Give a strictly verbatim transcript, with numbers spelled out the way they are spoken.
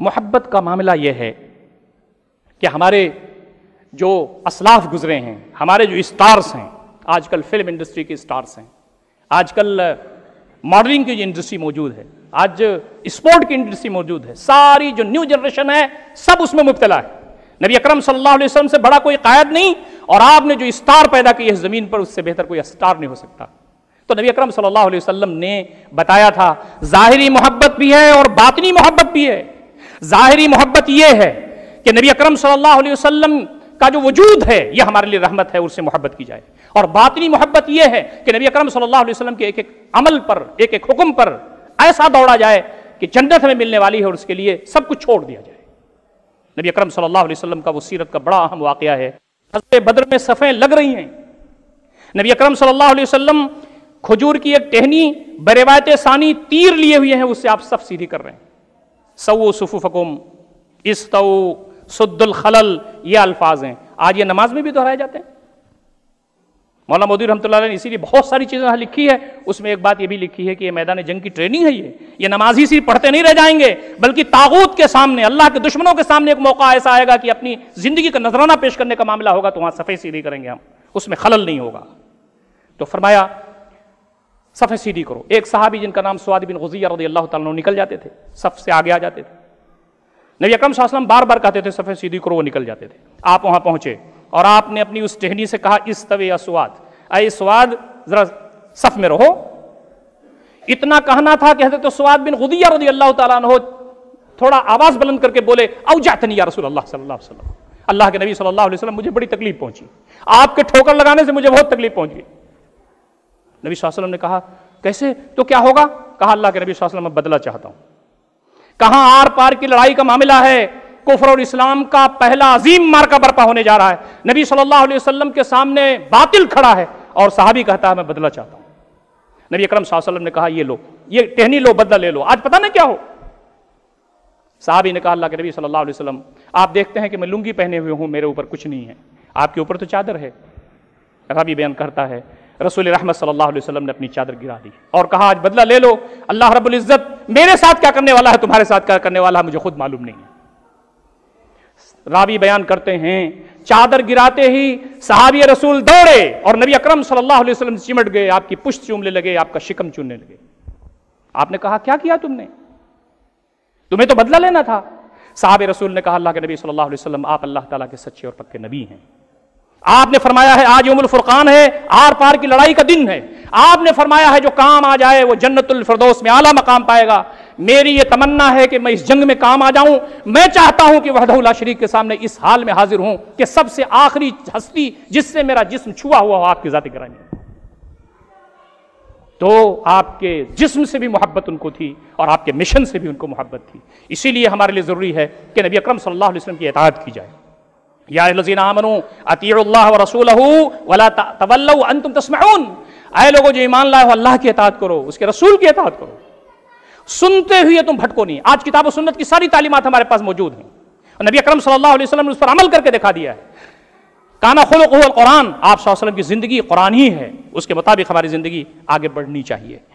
محبت کا معاملہ یہ ہے کہ ہمارے جو اسلاف گزرے ہیں، ہمارے جو اسٹارز ہیں، آج کل فلم انڈسٹری کے اسٹارز ہیں، آج کل ماڈلنگ کی جو انڈسٹری موجود ہے، آج اسپورٹ کی انڈسٹری موجود ہے، ساری جو نیو جنریشن ہے سب اس میں مبتلا ہے. نبی اکرم صلی اللہ علیہ وسلم سے بڑا کوئی قائد نہیں، اور آپ نے جو اسٹار پیدا کی ہے زمین پر، اس سے بہتر کوئی اسٹار نہیں ہو سکتا. تو نبی اکرم صلی اللہ علیہ وسلم نے بتایا تھا ظاہری محبت بھی ہے اور باطنی محبت بھی ہے. ظاہری محبت یہ ہے کہ نبی اکرم صلی اللہ علیہ وسلم کا جو وجود ہے یہ ہمارے لیے رحمت ہے، اس سے محبت کی جائے. اور باطنی محبت یہ ہے کہ نبی اکرم صلی اللہ علیہ وسلم کے ایک ایک عمل پر، ایک ایک حکم پر ایسا دوڑا جائے کہ جنت ہمیں ملنے والی ہے اور اس کے لیے سب کچھ چھوڑ دیا جائے. نبی اکرم صلی اللہ علیہ وسلم کا وہ سیرت کا بڑا اہم واقعہ ہے. غزوہ بدر میں صفیں لگ رہی ہیں، نبی اکرم صلی اللہ علیہ وسلم کھجور کی ایک ٹہنی بروایت ثانی تیر لیے ہوئے ہیں، اس سے آپ صف سیدھی کر رہے ہیں. سووا صفوفکم استووا سدوا الخلل، یہ الفاظ ہیں. آج یہ نماز میں بھی دہرائے جاتے ہیں. مولانا مودودی رحمۃ اللہ علیہ نے اسی لیے بہت ساری چیزیں یہاں لکھی ہے. اس میں ایک بات یہ بھی لکھی ہے کہ یہ میدان جنگ کی ٹریننگ ہے. یہ یہ نماز ہی صرف پڑھتے نہیں رہ جائیں گے، بلکہ طاغوت کے سامنے، اللہ کے دشمنوں کے سامنے ایک موقع ایسا آئے گا کہ اپنی زندگی کا نذرانہ پیش کرنے کا معاملہ ہوگا تو وہاں صفیں سیدھی کریں گے ہم، اس میں خلل نہیں ہوگا. تو فرمایا صفیں سیدھی کرو. ایک صحابی جن کا نام سواد بن غزیہ رضی اللہ تعالیٰ عنہ نکل جاتے تھے، صف سے آگے آ جاتے تھے. نبی اکرم صلی اللہ علیہ وسلم بار بار کہتے تھے صفیں سیدھی کرو، وہ نکل جاتے تھے. آپ وہاں پہنچے اور آپ نے اپنی اس ٹہنی سے کہا استوی یا سواد، اے سواد ذرا صف میں رہو. اتنا کہنا تھا کہ حضرت سواد بن غزیہ رضی اللہ تعالیٰ عنہ تھوڑا آواز بلند کر کے بولے اوجعتنی یا رسول اللہ صلی اللہ علیہ وسلم، اللہ کے نبی صلی اللہ علیہ وسلم مجھے بڑی تکلیف پہنچی، آپ کے ٹھوکر لگانے سے مجھے بہت تکلیف پہنچی. نبی صلی اللہ علیہ وسلم نے کہا کیسے؟ تو کیا ہوگا؟ کہا اللہ کے نبی صلی اللہ علیہ وسلم میں بدلہ چاہتا ہوں. کہاں آر پار کی لڑائی کا معاملہ ہے، کفر اور اسلام کا پہلا عظیم مارکا برپا ہونے جا رہا ہے. نبی صلی اللہ علیہ وسلم کے سامنے باطل کھڑا ہے اور صحابی کہتا ہے میں بدلہ چاہتا ہوں. نبی اکرم صلی اللہ علیہ وسلم نے کہا یہ لو، یہ ٹہنی لو، بدلہ لے لو، آج پتہ نہیں کیا ہو. صحابی نے کہا اللہ کے نبی صلی اللہ علیہ وسلم آپ دیکھتے ہیں کہ میں لنگی پہنے ہوئے ہوں، میرے اوپر کچھ نہیں ہے، آپ کے اوپر تو چادر ہے. راوی بیان کرتا ہے رسول رحمت صلی اللہ علیہ وسلم نے اپنی چادر گرا دی اور کہا آج بدلہ لے لو، اللہ رب العزت میرے ساتھ کیا کرنے والا ہے، تمہارے ساتھ کیا کرنے والا ہے مجھے خود معلوم نہیں ہے. راوی بیان کرتے ہیں چادر گراتے ہی صحابی رسول دوڑے اور نبی اکرم صلی اللہ علیہ وسلم چمٹ گئے، آپ کی پشت چومنے لگے، آپ کا شکم چومنے لگے. آپ نے کہا کیا کیا تم نے؟ تمہیں تو بدلہ لینا تھا. صحابی رسول نے کہا اللہ کے نبی صلی اللہ علیہ وسلم آپ اللہ تعالیٰ کے سچے اور پکے نبی ہیں. آپ نے فرمایا ہے آج یوم الفرقان ہے، آر پار کی لڑائی کا دن ہے. آپ نے فرمایا ہے جو کام آ جائے وہ جنت الفردوس میں اعلیٰ مقام پائے گا. میری یہ تمنا ہے کہ میں اس جنگ میں کام آ جاؤں. میں چاہتا ہوں کہ وحدہ لا شریک کے سامنے اس حال میں حاضر ہوں کہ سب سے آخری ہستی جس سے میرا جسم چھوا ہوا ہو آپ کی ذات گرامی. تو آپ کے جسم سے بھی محبت ان کو تھی اور آپ کے مشن سے بھی ان کو محبت تھی. اسی لیے ہمارے لیے ضروری ہے کہ نبی اکرم صلی اللہ علیہ وسلم کی اطاعت کی جائے. یا الذین آمنوا اطیعوا اللہ ورسولہ ولا تولوا وانتم تسمعون، اے لوگوں جو ایمان لائے ہو اللہ کی اطاعت کرو، اس کے رسول کی اطاعت کرو، سنتے ہوئے تم بھٹکو نہیں. آج کتاب و سنت کی ساری تعلیمات ہمارے پاس موجود ہیں اور نبی اکرم صلی اللہ علیہ وسلم نے اس پر عمل کر کے دکھا دیا ہے. کانا خلقہ القرآن، آپ صلی اللہ علیہ وسلم کی زندگی قرآن ہی ہے، اس کے مطابق ہماری زندگی آگے بڑھنی چاہیے.